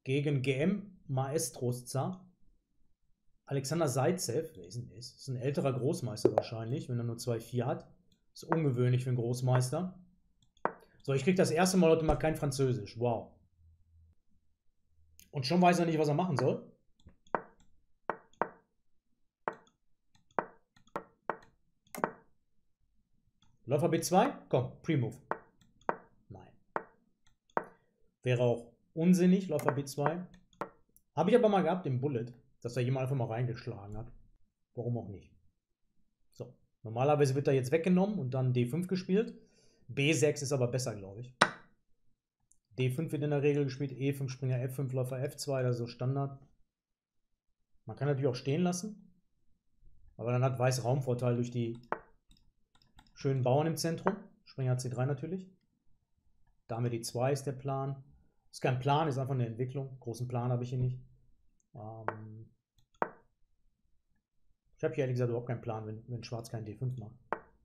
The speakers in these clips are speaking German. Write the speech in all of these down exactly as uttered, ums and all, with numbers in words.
Gegen G M Maestroza. Alexander Zaitsev. Wer ist denn das? Das ist ein älterer Großmeister wahrscheinlich, wenn er nur zwei vier hat. Ist ungewöhnlich für einen Großmeister. So, ich krieg das erste Mal heute mal kein Französisch. Wow. Und schon weiß er nicht, was er machen soll. Läufer B zwei? Komm, Pre-Move. Nein. Wäre auch unsinnig, Läufer B zwei. Habe ich aber mal gehabt im Bullet, dass da jemand einfach mal reingeschlagen hat. Warum auch nicht. So, normalerweise wird er jetzt weggenommen und dann D fünf gespielt. B sechs ist aber besser, glaube ich. D fünf wird in der Regel gespielt, E fünf, Springer F fünf, Läufer F zwei, das ist so Standard. Man kann natürlich auch stehen lassen, aber dann hat Weiß Raumvorteil durch die schönen Bauern im Zentrum. Springer C drei natürlich. Dame D zwei ist der Plan. Ist kein Plan, ist einfach eine Entwicklung. Großen Plan habe ich hier nicht. Ähm ich habe hier ehrlich gesagt überhaupt keinen Plan, wenn, wenn Schwarz kein D fünf macht.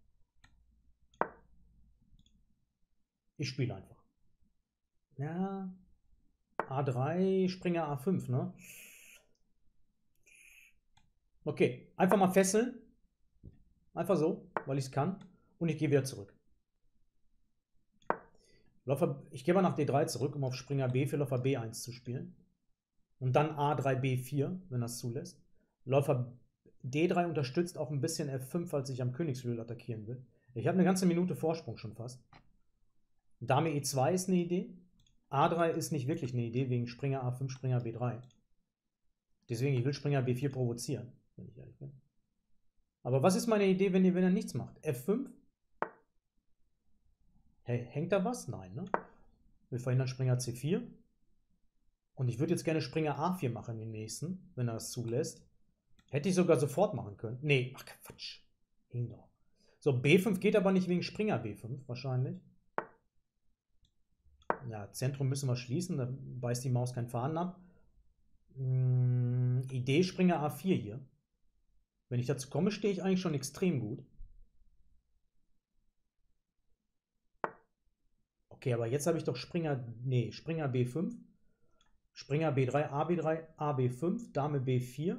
Ich spiele einfach. Ja, A drei, Springer A fünf, ne? Okay, einfach mal fesseln. Einfach so, weil ich es kann. Und ich gehe wieder zurück. Läufer, ich gehe mal nach D drei zurück, um auf Springer B für Läufer B eins zu spielen. Und dann A drei, B vier, wenn das zulässt. Läufer D drei unterstützt auch ein bisschen F fünf, falls ich am Königsflügel attackieren will. Ich habe eine ganze Minute Vorsprung schon fast. Dame E zwei ist eine Idee. A drei ist nicht wirklich eine Idee, wegen Springer A fünf, Springer B drei. Deswegen, ich will Springer B vier provozieren, wenn ich ehrlich bin. Aber was ist meine Idee, wenn, ihr, wenn er nichts macht? F fünf? Hey, hängt da was? Nein, ne? Wir verhindern Springer C vier. Und ich würde jetzt gerne Springer A vier machen im nächsten, wenn er das zulässt. Hätte ich sogar sofort machen können. Nee, ach Quatsch. Hing doch. So, B fünf geht aber nicht wegen Springer B fünf wahrscheinlich. Ja, Zentrum müssen wir schließen, da beißt die Maus keinen Faden ab. Hm, Idee Springer A vier hier. Wenn ich dazu komme, stehe ich eigentlich schon extrem gut. Okay, aber jetzt habe ich doch Springer, nee, Springer B fünf, Springer B drei, A B drei, A B fünf, Dame B vier.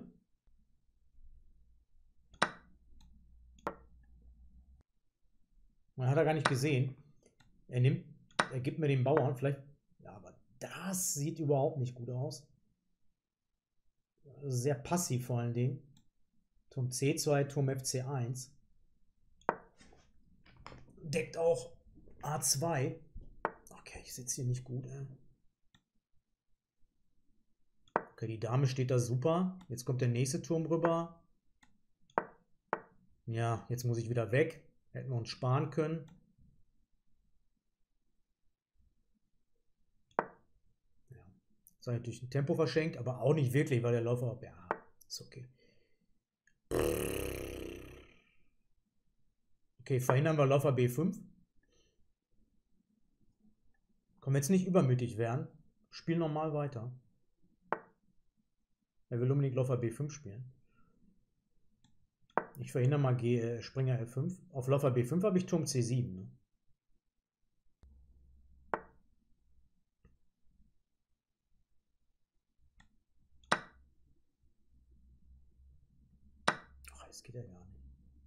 Man hat er gar nicht gesehen. Er nimmt, er gibt mir den Bauern, vielleicht, ja, aber das sieht überhaupt nicht gut aus. Sehr passiv vor allen Dingen. Turm C zwei, Turm F C eins. Deckt auch A zwei. Okay, ich sitze hier nicht gut. Ey. Okay, die Dame steht da super. Jetzt kommt der nächste Turm rüber. Ja, jetzt muss ich wieder weg. Hätten wir uns sparen können. Ja. Jetzt habe ich natürlich ein Tempo verschenkt, aber auch nicht wirklich, weil der Läufer... Ja, ist okay. Okay, verhindern wir Läufer B fünf. Können wir jetzt nicht übermütig werden. Spiel normal weiter. Er will unbedingt Läufer B fünf spielen. Ich verhindere mal G, äh, Springer F fünf. Auf Läufer B fünf habe ich Turm C sieben. Ne? Ach, das geht ja gar nicht.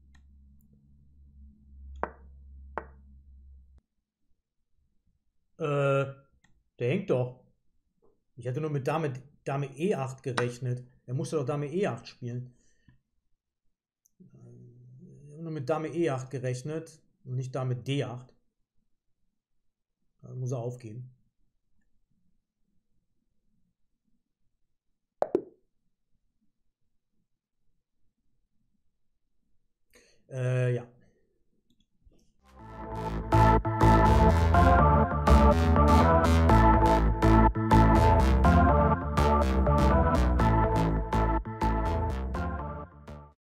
Äh, der hängt doch. Ich hatte nur mit Dame, Dame E acht gerechnet. Er musste doch Dame E acht spielen. Ich habe nur mit Dame E acht gerechnet und nicht Dame D acht. Da muss er aufgeben. Äh, ja.